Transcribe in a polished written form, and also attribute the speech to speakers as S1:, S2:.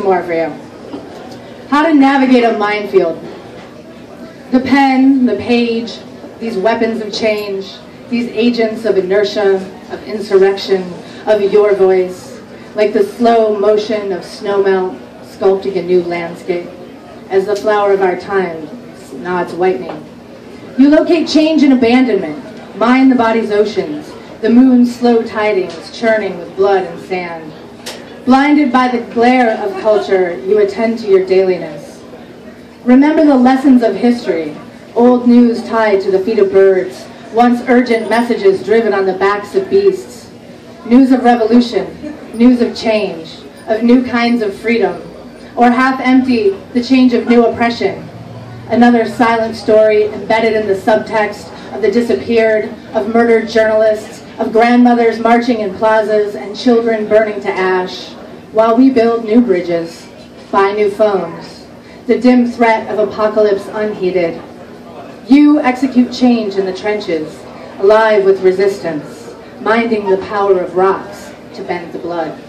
S1: more for you. How to navigate a minefield. The pen, the page, these weapons of change, these agents of inertia, of insurrection, of your voice, like the slow motion of snowmelt sculpting a new landscape, as the flower of our time nods whitening. You locate change in abandonment, mine the body's oceans, the moon's slow tidings churning with blood and sand. Blinded by the glare of culture, you attend to your dailiness. Remember the lessons of history, old news tied to the feet of birds, once urgent messages driven on the backs of beasts. News of revolution, news of change, of new kinds of freedom, or half empty, the change of new oppression. Another silent story embedded in the subtext of the disappeared, of murdered journalists, of grandmothers marching in plazas and children burning to ash, while we build new bridges, buy new phones, the dim threat of apocalypse unheeded. You execute change in the trenches, alive with resistance, minding the power of rocks to bend the blood.